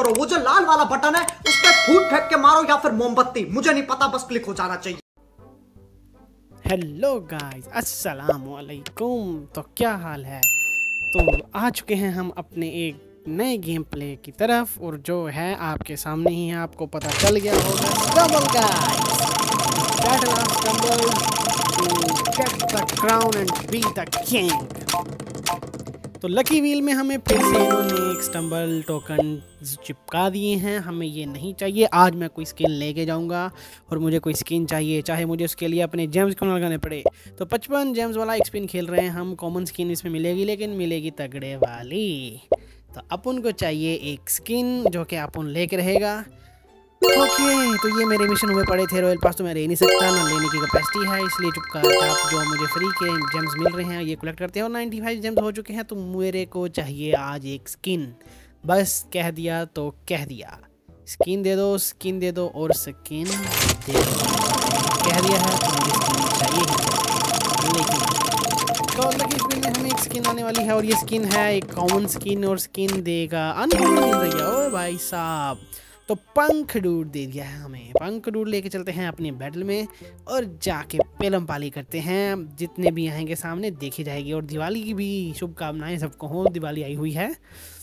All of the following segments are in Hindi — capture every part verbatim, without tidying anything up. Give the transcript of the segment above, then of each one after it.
करो, वो जो लाल वाला बटन है उस पर फूट फेंक के मारो या फिर मोमबत्ती, मुझे नहीं पता, बस क्लिक हो जाना चाहिए। हेलो गाइस, अस्सलाम वालेकुम। तो क्या हाल है? तो आ चुके हैं हम अपने एक नए गेम प्ले की तरफ, और जो है आपके सामने ही है, आपको पता चल गया होगा। Stumble guys, battle of stumble to get the crown and be the king. तो लकी व्हील में हमें फिर से इन्होंने एक स्टम्बल टोकन चिपका दिए हैं। हमें ये नहीं चाहिए। आज मैं कोई स्किन लेके जाऊंगा और मुझे कोई स्किन चाहिए, चाहे मुझे उसके लिए अपने जेम्स क्यों लगाने पड़े। तो पचपन जेम्स वाला एक स्पिन खेल रहे हैं हम। कॉमन स्किन इसमें मिलेगी, लेकिन मिलेगी तगड़े वाली। तो अपन को चाहिए एक स्किन जो कि अपन लेके रहेगा। ओके, तो ये मेरे मिशन हुए पड़े थे। रॉयल पास तो मैं ले नहीं सकता, ना लेने की कैपेसिटी है, इसलिए चुपचाप जो मुझे फ्री के जेम्स मिल रहे हैं ये कलेक्ट करते हैं। और पचानवे जेम्स हो चुके हैं, तो मेरे को चाहिए आज एक स्किन। बस कह दिया तो कह दिया, स्किन दे दो, स्किन दे दो और स्किन दे दो। कह दिया है तो मुझे स्किन चाहिए ही। लेकिन तो लकी स्पिन में हमें एक स्किन आने वाली है, और ये स्किन है एक कॉमन स्किन, और स्किन देगा अनकॉमन मिल रही है। ओ भाई साहब, तो पंख डूड दे दिया है हमें। पंख डूड लेके चलते हैं अपने बैटल में और जाके पेलम पाली करते हैं। जितने भी आएंगे सामने देखी जाएगी। और दिवाली की भी शुभकामनाएं सबको हो, दिवाली आई हुई है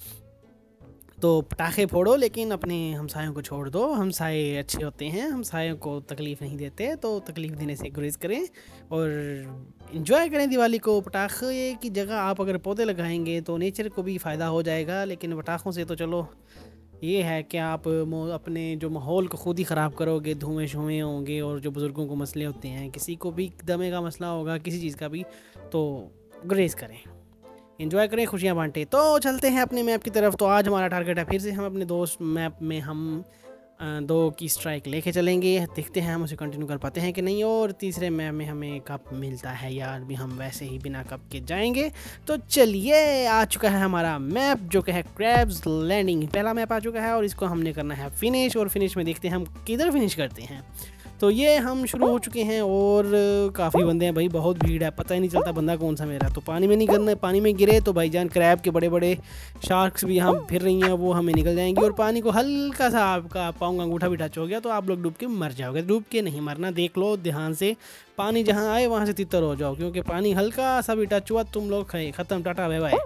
तो पटाखे फोड़ो, लेकिन अपने हमसायों को छोड़ दो। हमसाए अच्छे होते हैं, हमसायों को तकलीफ़ नहीं देते, तो तकलीफ़ देने से गुरेज करें और इन्जॉय करें दिवाली को। पटाखे की जगह आप अगर पौधे लगाएंगे तो नेचर को भी फ़ायदा हो जाएगा, लेकिन पटाखों से तो चलो ये है कि आप अपने जो माहौल को खुद ही ख़राब करोगे। धुएँ शुएँ होंगे, और जो बुज़ुर्गों को मसले होते हैं, किसी को भी दमे का मसला होगा, किसी चीज़ का भी, तो गुरेज करें, एंजॉय करें, खुशियाँ बांटें। तो चलते हैं अपने मैप की तरफ। तो आज हमारा टारगेट है फिर से हम अपने दोस्त मैप में हम दो की स्ट्राइक लेके चलेंगे। देखते हैं हम उसे कंटिन्यू कर पाते हैं कि नहीं। और तीसरे मैप में हमें कप मिलता है यार, भी हम वैसे ही बिना कप के जाएंगे। तो चलिए, आ चुका है हमारा मैप जो कि है क्रैब्स लैंडिंग। पहला मैप आ चुका है और इसको हमने करना है फिनिश। और फिनिश में देखते हैं हम किधर फिनिश करते हैं। तो ये हम शुरू हो चुके हैं और काफ़ी बंदे हैं भाई, बहुत भीड़ है, पता ही नहीं चलता बंदा कौन सा मेरा। तो पानी में नहीं करना है, पानी में गिरे तो भाईजान क्रैब के बड़े बड़े शार्क्स भी यहाँ फिर रही हैं, वो हमें निकल जाएंगी। और पानी को हल्का सा आपका पाँव अंगूठा भी टच हो गया तो आप लोग डूब के मर जाओगे। डूब के नहीं मरना, देख लो ध्यान से, पानी जहाँ आए वहाँ से तितर हो जाओ, क्योंकि पानी हल्का सा भी टच हुआ तुम लोग ख़त्म, टाटा बाय बाय।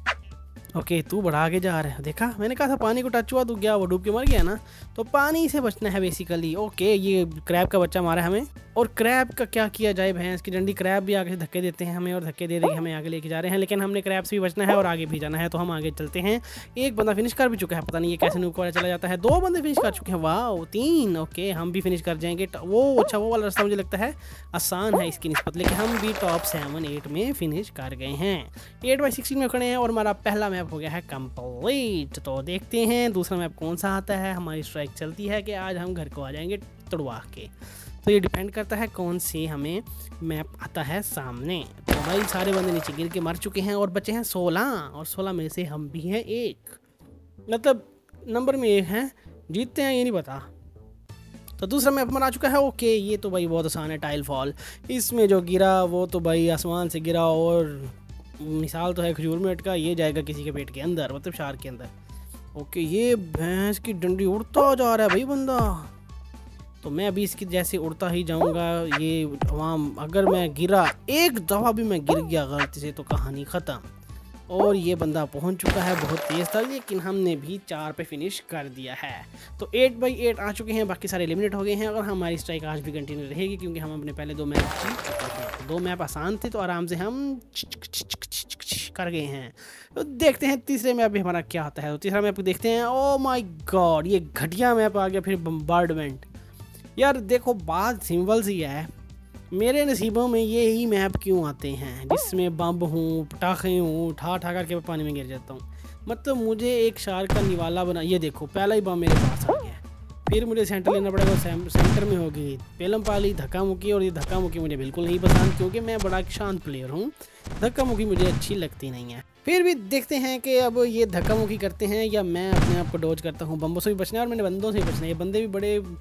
ओके, तू बढ़ा के जा रहा है, देखा मैंने कहा था पानी को टच हुआ तो क्या वो डूब के मर गया ना। तो पानी से बचना है बेसिकली। ओके, ये क्रैब का बच्चा मारा हमें। और क्रैब का क्या किया जाए, भैंस की डंडी। क्रैब भी आगे धक्के देते हैं हमें, और धक्के दे दे हमें आगे लेके जा रहे हैं, लेकिन हमने क्रैब से भी बचना है और आगे भी जाना है। तो हम आगे चलते हैं। एक बंदा फिनिश कर भी चुका है, पता नहीं ये कैसे नुक वाला चला जाता है। दो बंदे फिनिश कर चुके हैं, वाह तीन। ओके, हम भी फिनिश कर जाएंगे। वो अच्छा, वो वाला रास्ता मुझे लगता है आसान है इसकी निस्बत, लेकिन हम भी टॉप सेवन एट में फिनिश कर गए हैं। एट बाई सिक्सटीन में खड़े हैं और हमारा पहला मैप हो गया है कंप्लीट। तो देखते हैं दूसरा मैप कौन सा आता है। हमारी स्ट्राइक चलती है कि आज हम घर को आ जाएंगे तोड़वा के। तो ये डिपेंड करता है कौन से हमें मैप आता है सामने। तो भाई सारे बंदे नीचे गिर के मर चुके हैं और बचे हैं सोलह, और सोलह में से हम भी हैं एक, मतलब नंबर में एक हैं। जीतते हैं ये नहीं पता। तो दूसरा मैप हमारा आ चुका है। ओके, ये तो भाई बहुत आसान है, टाइल फॉल। इसमें जो गिरा वो तो भाई आसमान से गिरा, और मिसाल तो है खजूर में अटका, ये जाएगा किसी के पेट के अंदर, मतलब शार्क के अंदर। ओके, ये भैंस की डंडी उड़ता जा रहा है भाई बंदा। तो मैं अभी इसकी जैसे उड़ता ही जाऊंगा। ये वहाँ अगर मैं गिरा, एक दफ़ा भी मैं गिर गया गलती से, तो कहानी ख़त्म। और ये बंदा पहुंच चुका है, बहुत तेज़ था, लेकिन हमने भी चार पे फिनिश कर दिया है। तो एट बाई एट आ चुके हैं, बाकी सारे एलिमिनेट हो गए हैं। और हमारी स्ट्राइक आज भी कंटिन्यू रहेगी, क्योंकि हम अपने पहले दो मैप जीत चुके हैं। दो मैप आसान थे तो आराम से हम कर गए हैं। तो देखते हैं तीसरे मैप भी हमारा क्या आता है। तो तीसरा मैप देखते हैं। ओ माय गॉड, ये घटिया मैप आ गया फिर, बम्बार्डमेंट। यार देखो, बात सिंपल सी है, मेरे नसीबों में ये ही मैप क्यों आते हैं जिसमें बम हूँ, पटाखे हूँ, उठा उठा करके पानी में गिर जाता हूँ। मतलब मुझे एक शार्क का निवाला बना। ये देखो, पहला ही बम मेरे पास आ गया, फिर मुझे सेंटर लेना पड़ेगा। सेंटर में होगी पेलम पाली, धक्का मुक्की। और ये धक्का मुक्की मुझे बिल्कुल नहीं पसंद, क्योंकि मैं बड़ा शांत प्लेयर हूँ। धक्का मुक्की मुझे अच्छी लगती नहीं है। फिर भी देखते हैं कि अब ये धक्का मुक्की करते हैं या मैं अपने आप को डॉज करता हूँ। बम्बों से भी बचना है और मैंने बंदों से भी बचना है। ये बंदे भी बड़े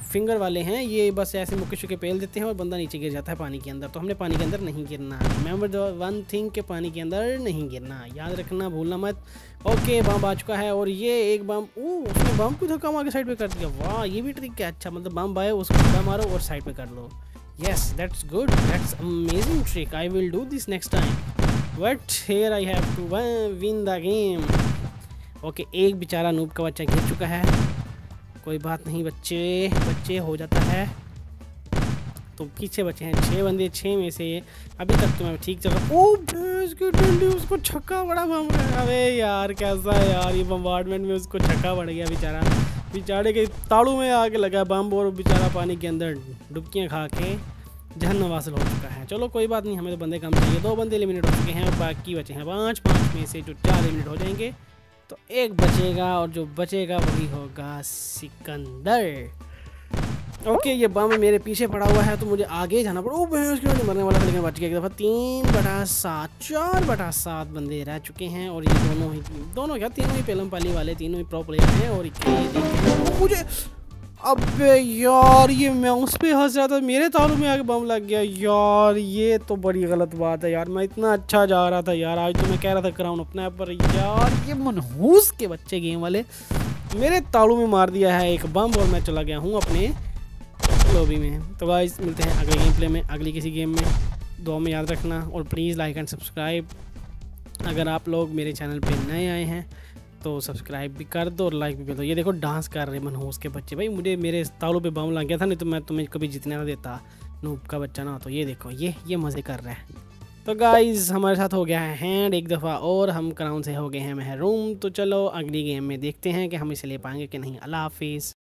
फिंगर वाले हैं, ये बस ऐसे मुक्के शुक्के पेल देते हैं और बंदा नीचे गिर जाता है पानी के अंदर। तो हमने पानी के अंदर नहीं गिरना। रिमेंबर द वन थिंग के पानी के अंदर नहीं गिरना, याद रखना, भूलना मत। ओके बम आ चुका है और ये एक बम, ओह उसने बम को धक्का मार के साइड पे कर दिया। वाह ये भी ट्रिक है। अच्छा मतलब बम आए उसको धक्का मारो और साइड पे कर लो। Yes that's good, that's amazing trick. I will do this next time but here I have to win the game. Okay एक बेचारा नूब का बच्चा गिर चुका है, कोई बात नहीं बच्चे बच्चे हो जाता है। तो पीछे बचे हैं छः बंदे, छः में से अभी तक तो मैं ठीक चल रहा। ओ भैंस की डंडी, उसको छक्का बड़ा बम है। अबे यार कैसा है यार, ये बम्बार्डमेंट में उसको छक्का पड़ गया बेचारा। बेचारे के ताड़ू में आके लगा बम और बेचारा पानी के अंदर डुबकियाँ खा के जहन्नम वासिल हो चुका है। चलो कोई बात नहीं, हमें तो बंदे कम चाहिए। दो बंदे एलिमिनेट हो चुके हैं और बाकी बचे हैं पाँच। पाँच में से जो चार एलिमिनेट हो जाएंगे तो एक बचेगा और जो बचेगा वही होगा सिकंदर। ओके ये बम मेरे पीछे पड़ा हुआ है तो मुझे आगे जाना पड़ा। ओ भैंस की डंडी, मरने वाला था लेकिन बच गया एक दफ़ा। तीन बटा सात, चार बटा सात बंदे रह चुके हैं और ये दोनों ही दोनों क्या तीनों ही पेलम पाली वाले, तीनों ही प्रो प्लेयर हैं। और ये मुझे, अबे यार ये मैं उस पे हंस रहा था, मेरे तारों में आके बम लग गया यार। ये तो बड़ी गलत बात है यार, मैं इतना अच्छा जा रहा था यार। आज तो मैं कह रहा था क्राउन अपने आप पर यार, ये मनहूस के बच्चे गेम वाले मेरे ताड़ू में मार दिया है एक बम और मैं चला गया हूँ अपने लॉबी में। तो गाइस मिलते हैं अगले गेम प्ले में, अगली किसी गेम में। दुआ में याद रखना और प्लीज़ लाइक एंड सब्सक्राइब। अगर आप लोग मेरे चैनल पे नए आए हैं तो सब्सक्राइब भी कर दो और लाइक भी कर दो। ये देखो डांस कर रहे मनहूस के बच्चे। भाई मुझे मेरे तालों पे बम लग गया था, नहीं तो मैं तुम्हें कभी जीतने ना देता नूब का बच्चा ना। तो ये देखो ये ये मज़े कर रहा है। तो गाइस हमारे साथ हो गया है हैंड एक दफ़ा और हम क्राउन से हो गए हैं महरूम। तो चलो अगली गेम में देखते हैं कि हम इसे ले पाएंगे कि नहीं। अल्लाह हाफिज़।